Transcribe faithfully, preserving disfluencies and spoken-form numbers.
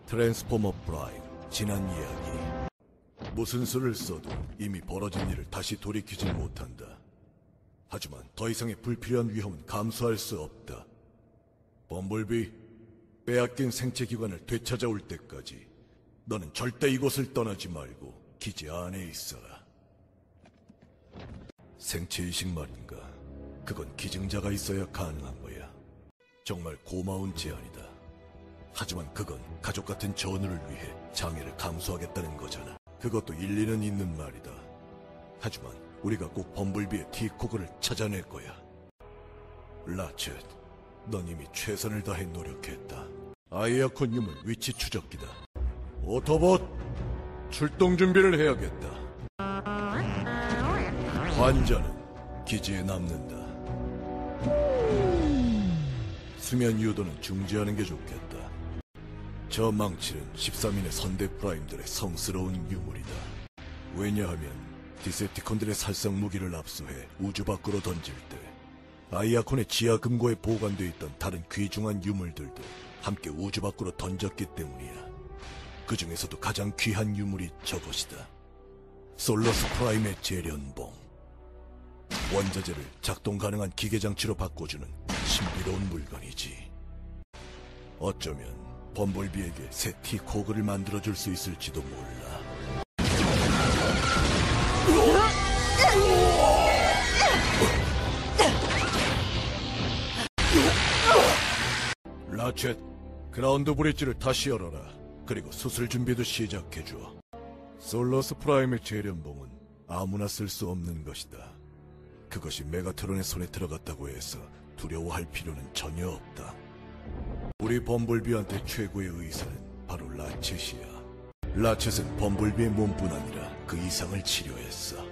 트랜스포머 프라임, 지난 이야기. 무슨 수를 써도 이미 벌어진 일을 다시 돌이키질 못한다. 하지만 더 이상의 불필요한 위험은 감수할 수 없다. 범블비, 빼앗긴 생체기관을 되찾아올 때까지 너는 절대 이곳을 떠나지 말고 기지 안에 있어라. 생체이식 말인가? 그건 기증자가 있어야 가능한 거야. 정말 고마운 제안이다. 하지만 그건 가족 같은 전우를 위해 장애를 감수하겠다는 거잖아. 그것도 일리는 있는 말이다. 하지만 우리가 꼭 범블비의 티코그를 찾아낼 거야. 라쳇, 넌 이미 최선을 다해 노력했다. 아이아콘 유물 위치 추적기다. 오토봇, 출동 준비를 해야겠다. 환자는 기지에 남는다. 수면 유도는 중지하는 게 좋겠다. 저 망치는 십삼 인의 선대 프라임들의 성스러운 유물이다. 왜냐하면 디셉티콘들의 살상 무기를 압수해 우주 밖으로 던질 때 아이아콘의 지하 금고에 보관되어 있던 다른 귀중한 유물들도 함께 우주 밖으로 던졌기 때문이야. 그 중에서도 가장 귀한 유물이 저것이다. 솔러스 프라임의 재련봉. 원자재를 작동 가능한 기계장치로 바꿔주는 신비로운 물건이지. 어쩌면 범블비에게 새 티코그를 만들어줄 수 있을지도 몰라. 라쳇, 그라운드 브릿지를 다시 열어라. 그리고 수술 준비도 시작해줘. 솔러스 프라임의 재련봉은 아무나 쓸 수 없는 것이다. 그것이 메가트론의 손에 들어갔다고 해서 두려워할 필요는 전혀 없다. 우리 범블비한테 최고의 의사는 바로 라쳇이야. 라쳇은 범블비의 몸뿐 아니라 그 이상을 치료했어.